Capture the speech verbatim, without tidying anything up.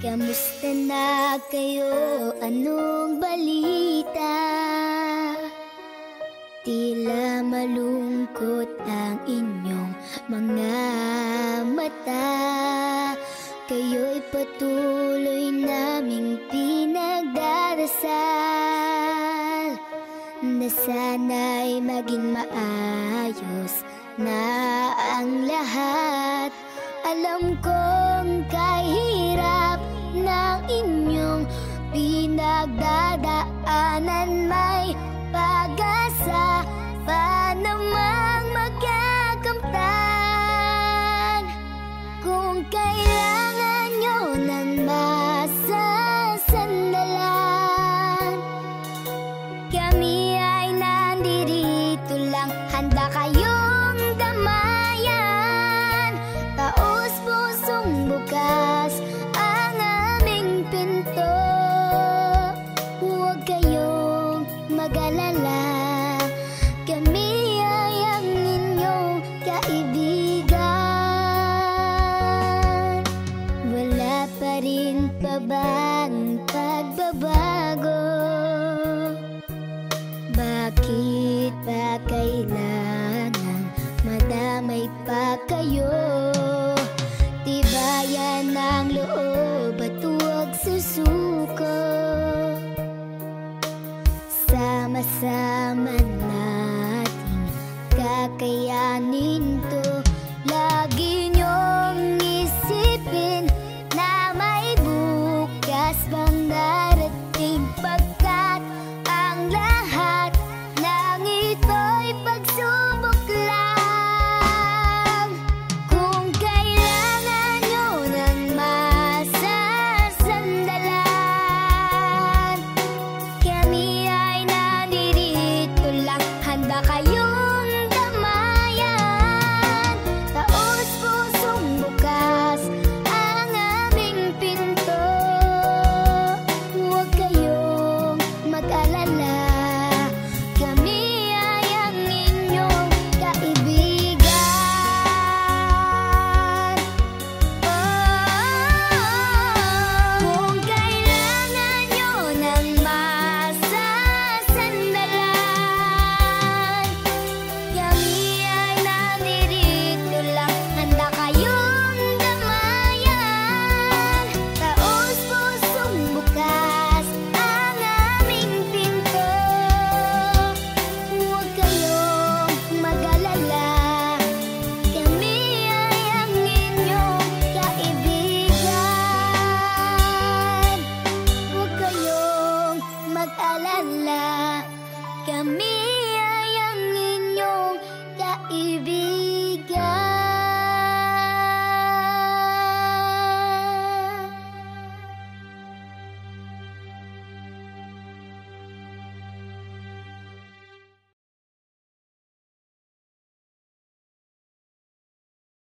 Kamusta na kayo? Anong balita? Tila malungkot ang inyong mga mata. Kayo'y patuloy naming pinagdarasal na sana'y maging maayos na ang lahat. Alam kong kahirap ng inyong pinagdadaanan, may pag-asa pa namang magkakamtan. Kung kailangan nyo ng masasandalan, kami ay nandirito lang, handa kayong damayan. Taos pusong bukas ang aming pinto. Huwag kayong mag-alala, kami ay ang inyong kaibigan. Wala pa rin pa bang pagbabago? Bakit pa kailangan madamay pa kayo? Tibayan ang loob at huwag susuko. Sama-sama nating kakayanin to. Lagi niyong isipin na may bukas bang darating, pagkat ang lahat ng ito'y pagsubok lang. Kung kailangan nyo ng masasandalan, kami ay nandirito lang, handa kayong damayan. Taos pusong bukas ang aming pinto. Huwag kayong mag-alala, kami ay ang inyong kaibigan. Kung kailangan nyo ng masasandalan, kami ay nandirito lang, handa kayong damayan. Taos pusong bukas ang aming pinto. Huwag kayong mag-alala, kami ay ang inyong kaibigan. Huwag kayong mag-alala, kami